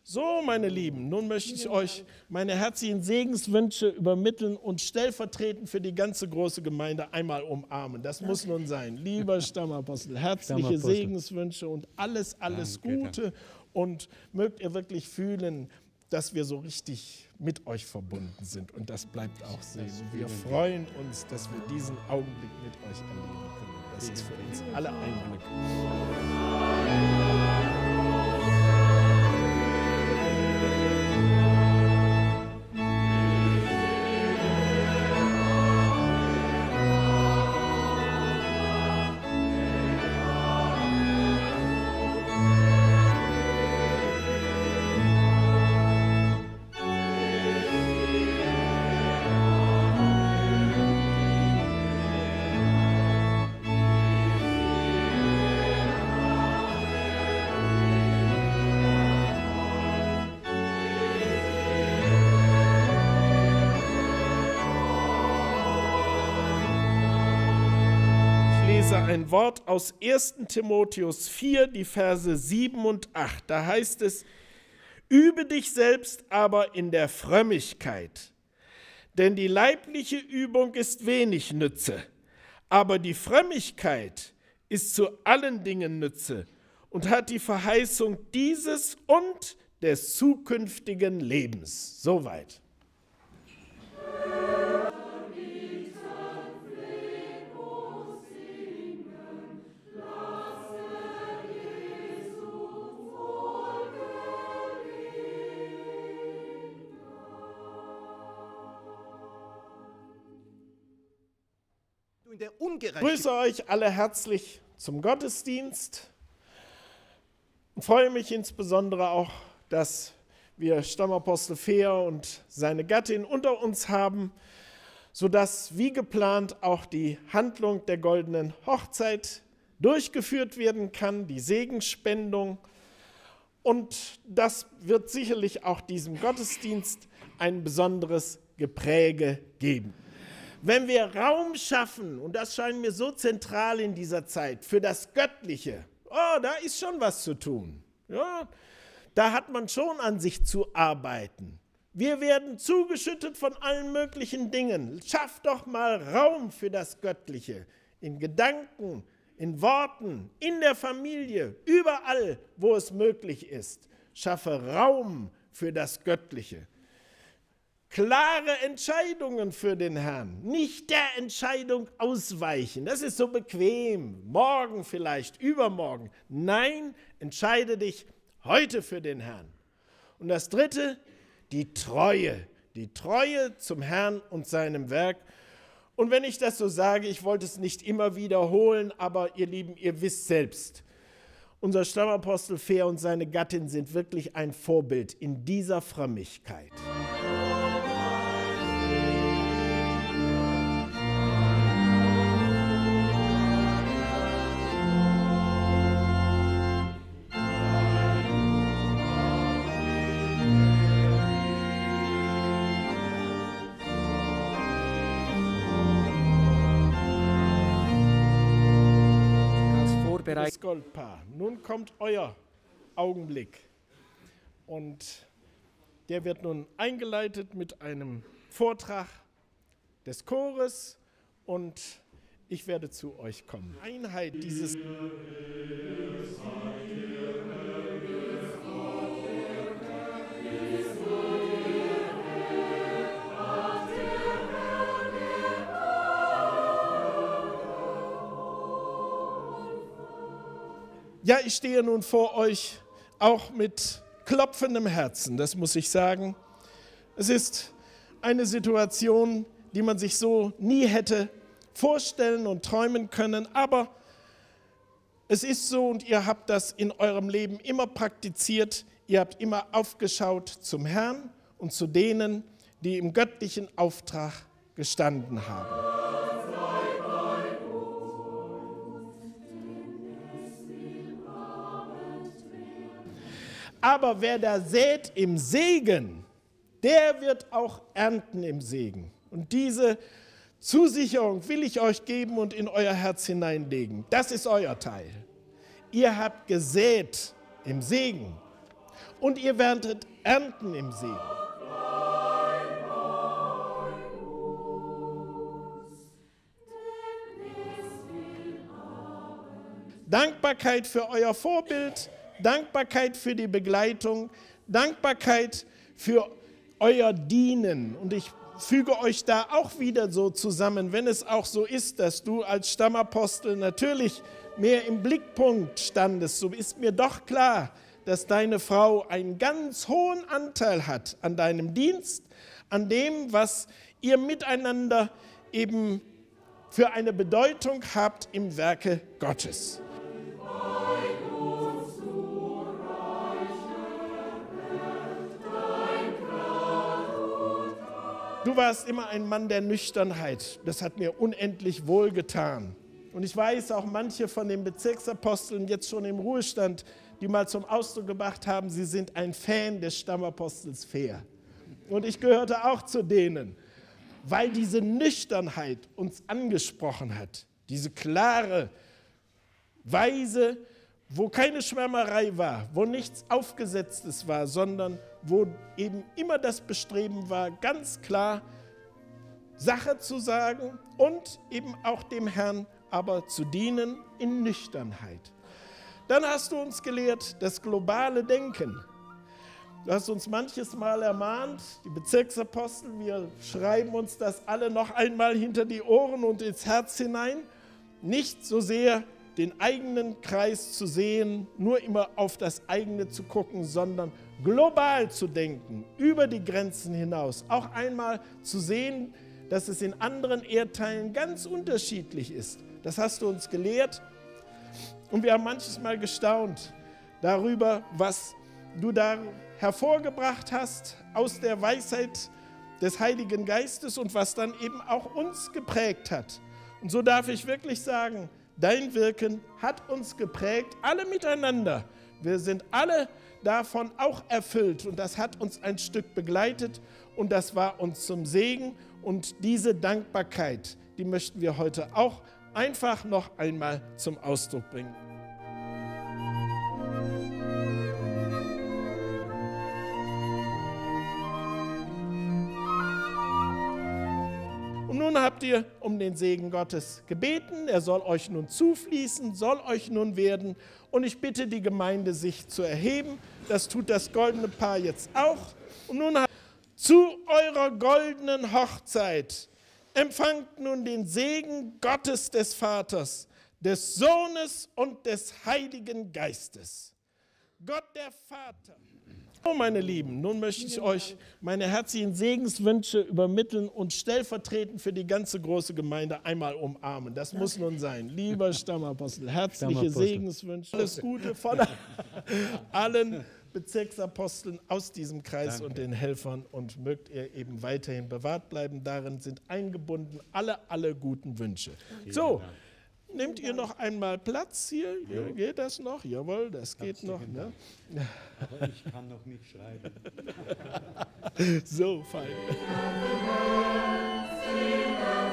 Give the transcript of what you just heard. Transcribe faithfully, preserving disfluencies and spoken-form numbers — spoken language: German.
So, meine Lieben, nun möchte ich euch meine herzlichen Segenswünsche übermitteln und stellvertretend für die ganze große Gemeinde einmal umarmen. Das muss nun sein. Lieber Stammapostel, herzliche Stammapostel. Segenswünsche und alles, alles Danke, Gute. Und mögt ihr wirklich fühlen, dass wir so richtig mit euch verbunden sind. Und das bleibt auch so. Wir freuen uns, dass wir diesen Augenblick mit euch erleben können. Das ist für uns alle ein Glück. Ein Wort aus ersten Timotheus vier, die Verse sieben und acht. Da heißt es: Übe dich selbst aber in der Frömmigkeit, denn die leibliche Übung ist wenig Nütze, aber die Frömmigkeit ist zu allen Dingen Nütze und hat die Verheißung dieses und des zukünftigen Lebens. Soweit. Ich grüße euch alle herzlich zum Gottesdienst und freue mich insbesondere auch, dass wir Stammapostel Fehr und seine Gattin unter uns haben, sodass wie geplant auch die Handlung der goldenen Hochzeit durchgeführt werden kann, die Segensspendung. Und das wird sicherlich auch diesem Gottesdienst ein besonderes Gepräge geben. Wenn wir Raum schaffen, und das scheint mir so zentral in dieser Zeit, für das Göttliche, oh, da ist schon was zu tun. Ja, da hat man schon an sich zu arbeiten. Wir werden zugeschüttet von allen möglichen Dingen. Schaff doch mal Raum für das Göttliche, in Gedanken, in Worten, in der Familie, überall, wo es möglich ist. Schaffe Raum für das Göttliche. Klare Entscheidungen für den Herrn, nicht der Entscheidung ausweichen. Das ist so bequem, morgen vielleicht, übermorgen. Nein, entscheide dich heute für den Herrn. Und das Dritte, die Treue, die Treue zum Herrn und seinem Werk. Und wenn ich das so sage, ich wollte es nicht immer wiederholen, aber ihr Lieben, ihr wisst selbst, unser Stammapostel Fehr und seine Gattin sind wirklich ein Vorbild in dieser Frömmigkeit. Das Goldpaar. Nun kommt euer Augenblick und der wird nun eingeleitet mit einem Vortrag des Chores und ich werde zu euch kommen. Einheit dieses Ja, ich stehe nun vor euch auch mit klopfendem Herzen, das muss ich sagen. Es ist eine Situation, die man sich so nie hätte vorstellen und träumen können, aber es ist so und ihr habt das in eurem Leben immer praktiziert. Ihr habt immer aufgeschaut zum Herrn und zu denen, die im göttlichen Auftrag gestanden haben. Aber wer da sät im Segen, der wird auch ernten im Segen. Und diese Zusicherung will ich euch geben und in euer Herz hineinlegen. Das ist euer Teil. Ihr habt gesät im Segen. und ihr werdet ernten im Segen. Dankbarkeit für euer Vorbild, Dankbarkeit für die Begleitung, Dankbarkeit für euer Dienen. Und ich füge euch da auch wieder so zusammen, wenn es auch so ist, dass du als Stammapostel natürlich mehr im Blickpunkt standest, so ist mir doch klar, dass deine Frau einen ganz hohen Anteil hat an deinem Dienst, an dem, was ihr miteinander eben für eine Bedeutung habt im Werke Gottes. Du warst immer ein Mann der Nüchternheit. Das hat mir unendlich wohlgetan. Und ich weiß auch, manche von den Bezirksaposteln jetzt schon im Ruhestand, die mal zum Ausdruck gebracht haben, sie sind ein Fan des Stammapostels Fehr. Und ich gehörte auch zu denen, weil diese Nüchternheit uns angesprochen hat. Diese klare Weise, wo keine Schwärmerei war, wo nichts Aufgesetztes war, sondern wo eben immer das Bestreben war, ganz klar Sache zu sagen und eben auch dem Herrn aber zu dienen in Nüchternheit. Dann hast du uns gelehrt, das globale Denken. Du hast uns manches Mal ermahnt, die Bezirksapostel, wir schreiben uns das alle noch einmal hinter die Ohren und ins Herz hinein, nicht so sehr den eigenen Kreis zu sehen, nur immer auf das eigene zu gucken, sondern global zu denken, über die Grenzen hinaus. Auch einmal zu sehen, dass es in anderen Erdteilen ganz unterschiedlich ist. Das hast du uns gelehrt und wir haben manches Mal gestaunt darüber, was du da hervorgebracht hast aus der Weisheit des Heiligen Geistes und was dann eben auch uns geprägt hat. Und so darf ich wirklich sagen, dein Wirken hat uns geprägt, alle miteinander. Wir sind alle davon auch erfüllt und das hat uns ein Stück begleitet und das war uns zum Segen. Und diese Dankbarkeit, die möchten wir heute auch einfach noch einmal zum Ausdruck bringen. Und nun habt ihr um den Segen Gottes gebeten. Er soll euch nun zufließen, soll euch nun werden. Und ich bitte die Gemeinde, sich zu erheben. Das tut das goldene Paar jetzt auch. Und nun zu eurer goldenen Hochzeit empfangt nun den Segen Gottes des Vaters, des Sohnes und des Heiligen Geistes. Gott der Vater. Oh, meine Lieben, nun möchte ich euch meine herzlichen Segenswünsche übermitteln und stellvertretend für die ganze große Gemeinde einmal umarmen. Das muss nun sein. Lieber Stammapostel, herzliche Stammapostel. Segenswünsche, alles Gute von allen Bezirksaposteln aus diesem Kreis. Danke. Und den Helfern und mögt ihr eben weiterhin bewahrt bleiben. Darin sind eingebunden alle, alle guten Wünsche. Vielen so. Dank. Nehmt ihr noch einmal Platz hier? Ja. Geht das noch? Jawohl, das geht noch. Ne? Aber ich kann noch nicht schreiben. So, fein.